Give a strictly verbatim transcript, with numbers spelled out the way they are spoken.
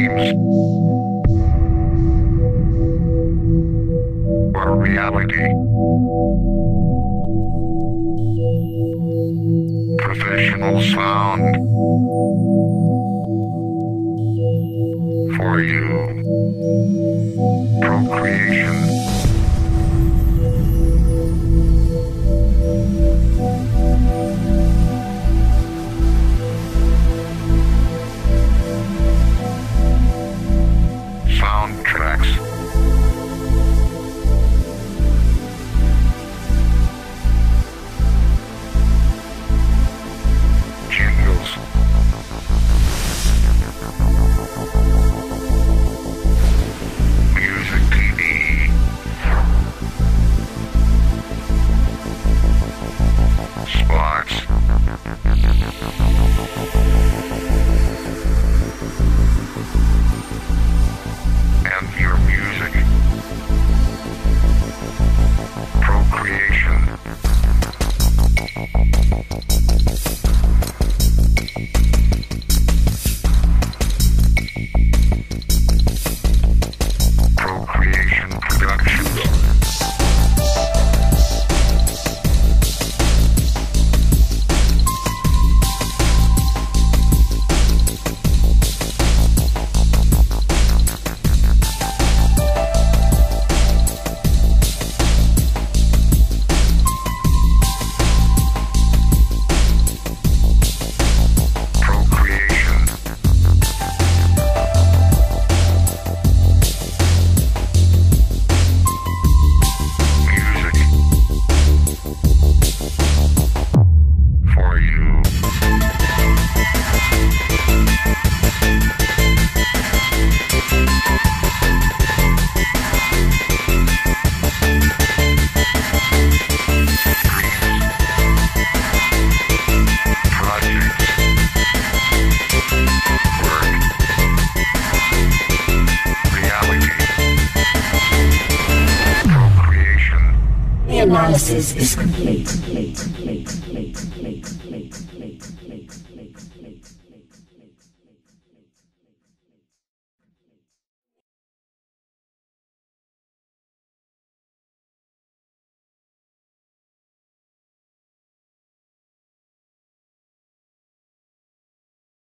dreams or reality. Professional sound for you. Procreation. Soundtracks. Jingles. Music T V. Spots. And your music. Procreation. Procreation production. Procreation. Music for you. Projects. Work. Reality. Procreation. The analysis is complete. complete, complete, complete.